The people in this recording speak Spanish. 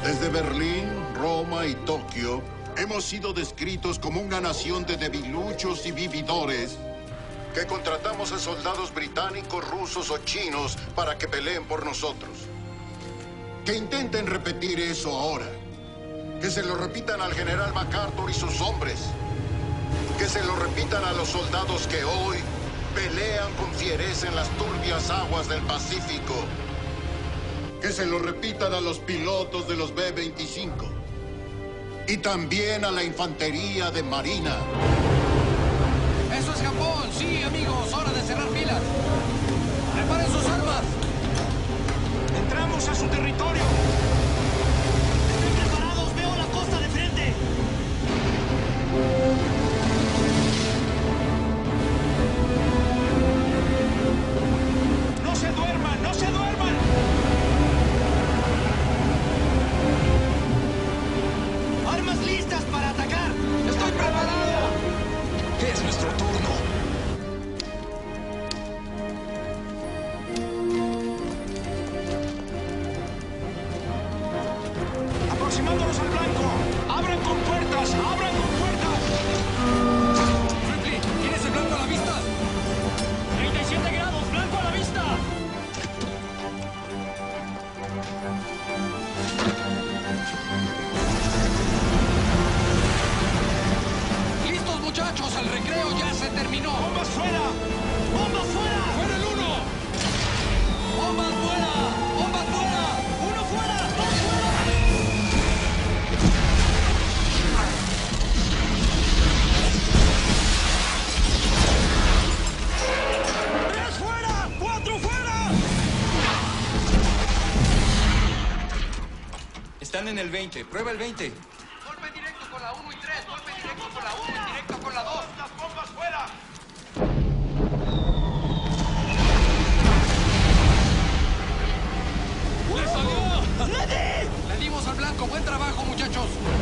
Desde Berlín, Roma y Tokio, hemos sido descritos como una nación de debiluchos y vividores que contratamos a soldados británicos, rusos o chinos para que peleen por nosotros. Que intenten repetir eso ahora. Que se lo repitan al general MacArthur y sus hombres. Que se lo repitan a los soldados que hoy pelean con fiereza en las turbias aguas del Pacífico. Que se lo repitan a los pilotos de los B-25. Y también a la infantería de Marina. ¡Eso es Japón! ¡Sí, amigos! ¡Hora de cerrar filas! ¡Preparen sus armas! ¡Entramos a su territorio! ¡Estén preparados! ¡Veo la costa de frente! ¡No se duerman! ¡No se duerman! ¡Armas listas para atacar! ¡Estoy preparado! Es nuestro turno. Aproximándonos al blanco. ¡Abran con puertas! ¡Abran con puertas! ¡Ripley! ¿Tienes el blanco a la vista? 37 grados, blanco a la vista. ¡Listos, muchachos! ¡El recreo ya se terminó! ¡Bombas fuera! ¡Bombas fuera! ¡Fuera el uno! ¡Bombas fuera! ¡Bombas fuera! ¡Uno fuera! ¡Dos fuera! ¡Tres fuera! ¡Cuatro fuera! Están en el 20. Prueba el 20. Golpe directo con la 1 y 3. Golpe directo con la 1 y directo con la 2. ¡Las bombas fuera! ¡Le salió! ¡Le di! Le dimos al blanco. Buen trabajo, muchachos.